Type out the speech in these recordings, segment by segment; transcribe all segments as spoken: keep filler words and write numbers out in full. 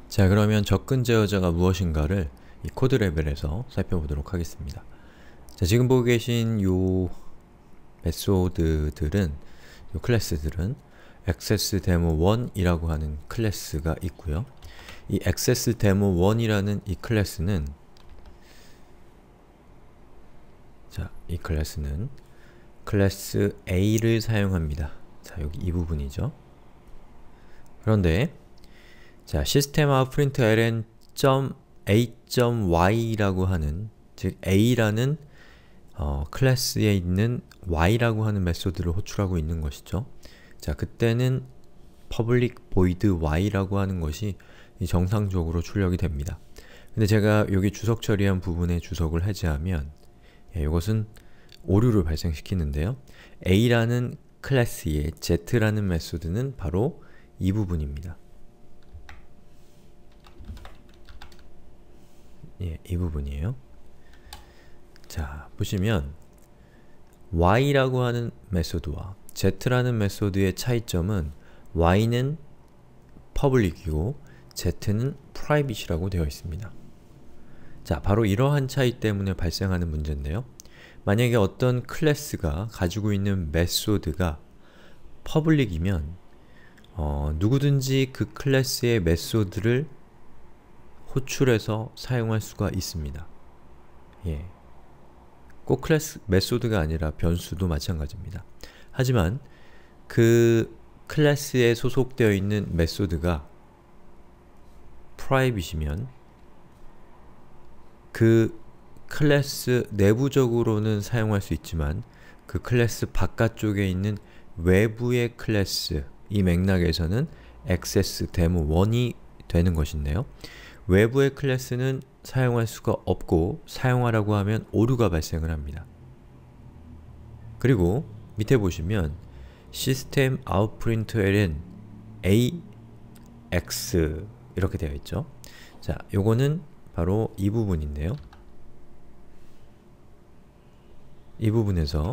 자, 그러면 접근 제어자가 무엇인가를 이 코드 레벨에서 살펴보도록 하겠습니다. 자, 지금 보고 계신 요 메소드들은, 요 클래스들은 accessdemo 원 이라고 하는 클래스가 있고요. 이 accessdemo 원 이라는 이 클래스는 자, 이 클래스는 클래스 A를 사용합니다. 자, 여기 이 부분이죠. 그런데 자, system.out.println.a.y라고 하는, 즉 A라는 어, 클래스에 있는 y라고 하는 메소드를 호출하고 있는 것이죠. 자, 그때는 public void y라고 하는 것이 정상적으로 출력이 됩니다. 근데 제가 여기 주석 처리한 부분에 주석을 해제하면 예, 이것은 오류를 발생시키는데요. A라는 클래스의 z라는 메소드는 바로 이 부분입니다. 예, 이 부분이에요. 자, 보시면 y라고 하는 메소드와 z라는 메소드의 차이점은 y는 public이고 z는 private이라고 되어 있습니다. 자, 바로 이러한 차이 때문에 발생하는 문제인데요. 만약에 어떤 클래스가 가지고 있는 메소드가 public이면 어, 누구든지 그 클래스의 메소드를 호출해서 사용할 수가 있습니다. 예. 꼭 클래스 메소드가 아니라 변수도 마찬가지입니다. 하지만 그 클래스에 소속되어 있는 메소드가 private이면 그 클래스 내부적으로는 사용할 수 있지만 그 클래스 바깥쪽에 있는 외부의 클래스, 이 맥락에서는 accessdemo 원이 되는 것인데요. 외부의 클래스는 사용할 수가 없고 사용하라고 하면 오류가 발생을 합니다. 그리고 밑에 보시면 system.out.println ax 이렇게 되어 있죠. 자, 요거는 바로 이 부분인데요. 이 부분에서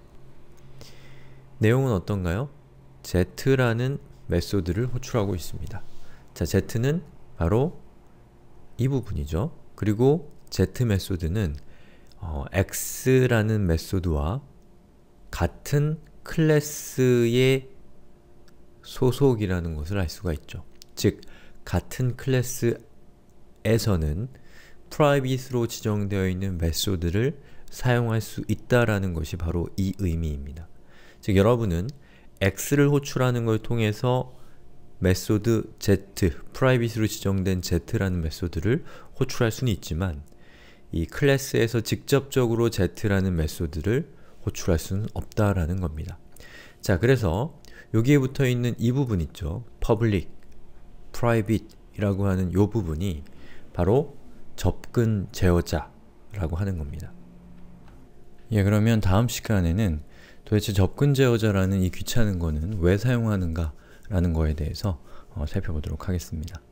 내용은 어떤가요? z라는 메소드를 호출하고 있습니다. 자, z는 바로 이 부분이죠. 그리고 z 메소드는 어, x라는 메소드와 같은 클래스의 소속이라는 것을 알 수가 있죠. 즉, 같은 클래스에서는 private로 지정되어 있는 메소드를 사용할 수 있다라는 것이 바로 이 의미입니다. 즉, 여러분은 x를 호출하는 걸 통해서 메소드 z, private로 지정된 z라는 메소드를 호출할 수는 있지만 이 클래스에서 직접적으로 z라는 메소드를 호출할 수는 없다라는 겁니다. 자, 그래서 여기에 붙어 있는 이 부분 있죠. public, private 이라고 하는 이 부분이 바로 접근 제어자라고 하는 겁니다. 예, 그러면 다음 시간에는 도대체 접근 제어자라는 이 귀찮은 거는 왜 사용하는가 라는 거에 대해서 어, 살펴보도록 하겠습니다.